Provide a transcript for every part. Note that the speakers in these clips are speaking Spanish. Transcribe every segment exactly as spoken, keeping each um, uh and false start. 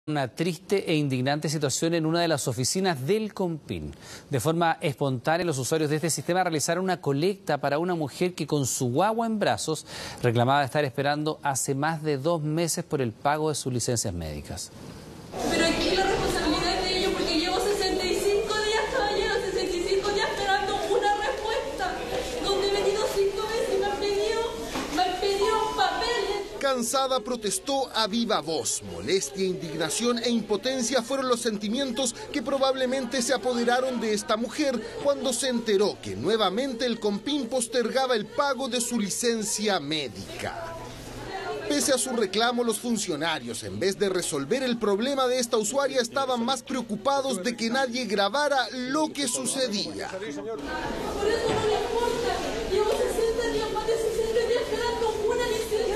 Una triste e indignante situación en una de las oficinas del Compin. De forma espontánea, los usuarios de este sistema realizaron una colecta para una mujer que con su guagua en brazos reclamaba estar esperando hace más de dos meses por el pago de sus licencias médicas. Pero aquí la responsabilidad es de ellos porque llevo sesenta y cinco días, caballero, sesenta y cinco días esperando una respuesta. Donde he venido cinco veces y me han pedido, me han pedido papeles. Cansada protestó a viva voz. Molestia, indignación e impotencia fueron los sentimientos que probablemente se apoderaron de esta mujer cuando se enteró que nuevamente el Compin postergaba el pago de su licencia médica. Pese a su reclamo, los funcionarios, en vez de resolver el problema de esta usuaria, estaban más preocupados de que nadie grabara lo que sucedía. Por eso no le importa. Llevo sesenta días, más de sesenta días esperando una licencia.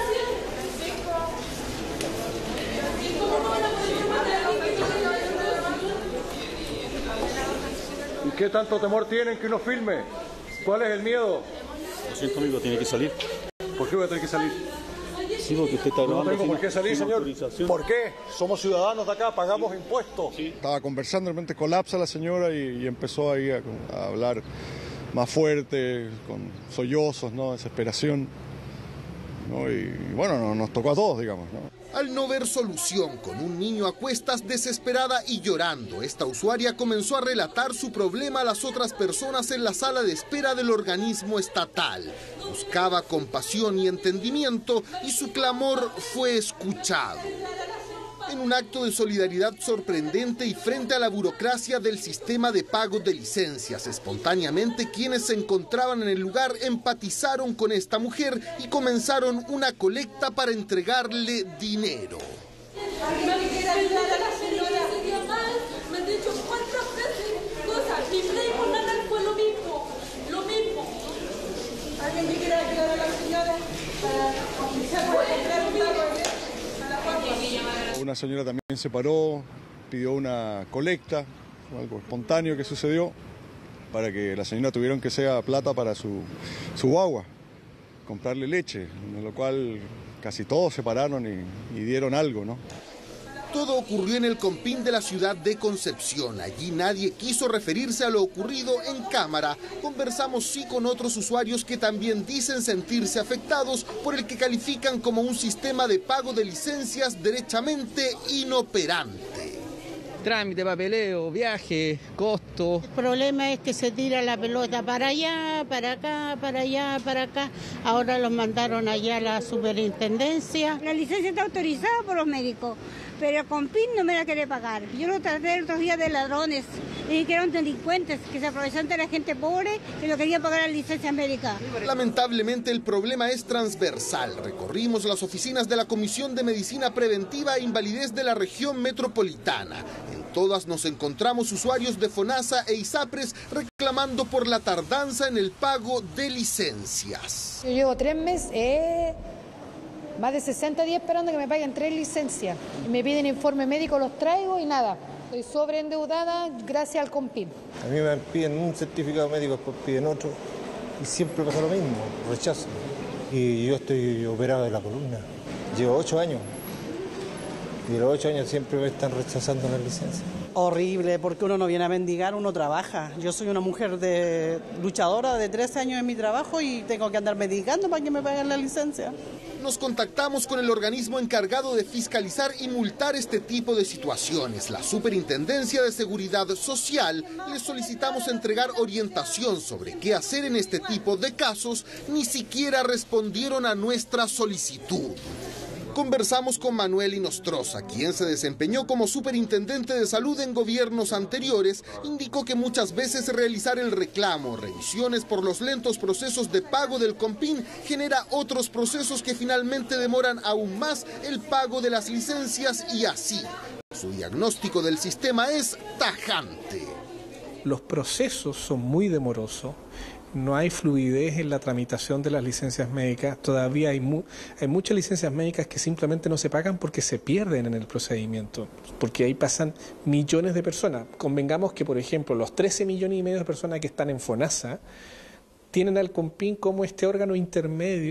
¿Y cómo no van a poder matar a alguien que ¿Y qué tanto temor tienen que uno filme? ¿Cuál es el miedo? Lo siento, amigo, tiene que salir. ¿Por qué voy a tener que salir? Sí, porque usted está grabando. No tengo por qué salir, señor. ¿Por qué? Somos ciudadanos de acá, pagamos impuestos. Sí. Estaba conversando, de repente colapsa la señora y, y empezó ahí a, a hablar más fuerte, con sollozos, ¿no? Desesperación, ¿no? Y, y bueno, no, nos tocó a todos, digamos, ¿no? Al no ver solución, con un niño a cuestas, desesperada y llorando, esta usuaria comenzó a relatar su problema a las otras personas en la sala de espera del organismo estatal. Buscaba compasión y entendimiento y su clamor fue escuchado. En un acto de solidaridad sorprendente y frente a la burocracia del sistema de pago de licencias, espontáneamente quienes se encontraban en el lugar empatizaron con esta mujer y comenzaron una colecta para entregarle dinero. me han querido ayudar a la señora? Me han dicho cuántas veces cosas. Mi play por nada fue lo mismo. Lo mismo. ¿Alguien que quiera ayudar a la señora para comprar un pago? Una señora también se paró, pidió una colecta, algo espontáneo que sucedió, para que la señora tuviera que sea plata para su, su guagua, comprarle leche, en lo cual casi todos se pararon y, y dieron algo, ¿no? Todo ocurrió en el Compin de la ciudad de Concepción. Allí nadie quiso referirse a lo ocurrido en cámara. Conversamos sí con otros usuarios que también dicen sentirse afectados por el que califican como un sistema de pago de licencias derechamente inoperante. Trámite, papeleo, viaje, costo. El problema es que se tira la pelota para allá, para acá, para allá, para acá. Ahora los mandaron allá a la superintendencia. La licencia está autorizada por los médicos, pero el Compin no me la quiere pagar. Yo lo traté el otro día de ladrones y que eran delincuentes, que se aprovechaban de la gente pobre que no querían pagar la licencia médica. Lamentablemente el problema es transversal. Recorrimos las oficinas de la Comisión de Medicina Preventiva e Invalidez de la región metropolitana. En todas nos encontramos usuarios de FONASA e ISAPRES reclamando por la tardanza en el pago de licencias. Yo llevo tres meses, eh, más de sesenta días esperando que me paguen tres licencias. Me piden informe médico, los traigo y nada. Estoy sobreendeudada gracias al Compin. A mí me piden un certificado médico, después piden otro y siempre pasa lo mismo, rechazo. Y yo estoy operado de la columna, llevo ocho años. Y los ocho años siempre me están rechazando la licencia. Horrible, porque uno no viene a mendigar, uno trabaja. Yo soy una mujer de luchadora de trece años en mi trabajo y tengo que andar mendigando para que me paguen la licencia. Nos contactamos con el organismo encargado de fiscalizar y multar este tipo de situaciones, la Superintendencia de Seguridad Social. Les solicitamos entregar orientación sobre qué hacer en este tipo de casos. Ni siquiera respondieron a nuestra solicitud. Conversamos con Manuel Inostroza, quien se desempeñó como superintendente de salud en gobiernos anteriores. Indicó que muchas veces realizar el reclamo, revisiones por los lentos procesos de pago del Compin genera otros procesos que finalmente demoran aún más el pago de las licencias y así. Su diagnóstico del sistema es tajante. Los procesos son muy demorosos. No hay fluidez en la tramitación de las licencias médicas. Todavía hay, mu hay muchas licencias médicas que simplemente no se pagan porque se pierden en el procedimiento, porque ahí pasan millones de personas. Convengamos que, por ejemplo, los trece millones y medio de personas que están en FONASA tienen al Compin como este órgano intermedio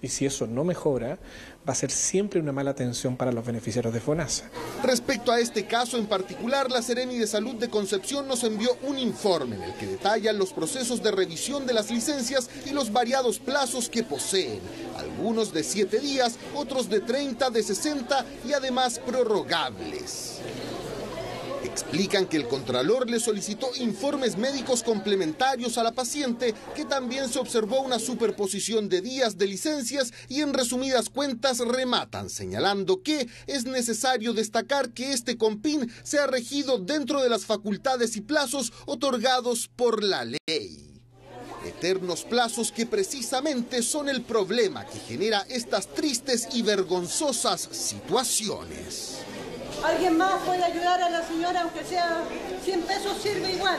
Y si eso no mejora, va a ser siempre una mala atención para los beneficiarios de FONASA. Respecto a este caso en particular, la Seremi de Salud de Concepción nos envió un informe en el que detallan los procesos de revisión de las licencias y los variados plazos que poseen, algunos de siete días, otros de treinta, de sesenta y además prorrogables. Explican que el Contralor le solicitó informes médicos complementarios a la paciente, que también se observó una superposición de días de licencias y en resumidas cuentas rematan señalando que es necesario destacar que este CONPIN sea regido dentro de las facultades y plazos otorgados por la ley. Eternos plazos que precisamente son el problema que genera estas tristes y vergonzosas situaciones. ¿Alguien más puede ayudar a la señora, aunque sea cien pesos, sirve igual?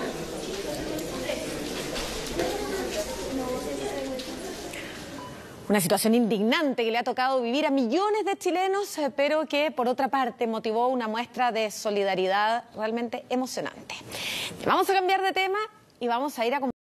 Una situación indignante que le ha tocado vivir a millones de chilenos, pero que por otra parte motivó una muestra de solidaridad realmente emocionante. Vamos a cambiar de tema y vamos a ir a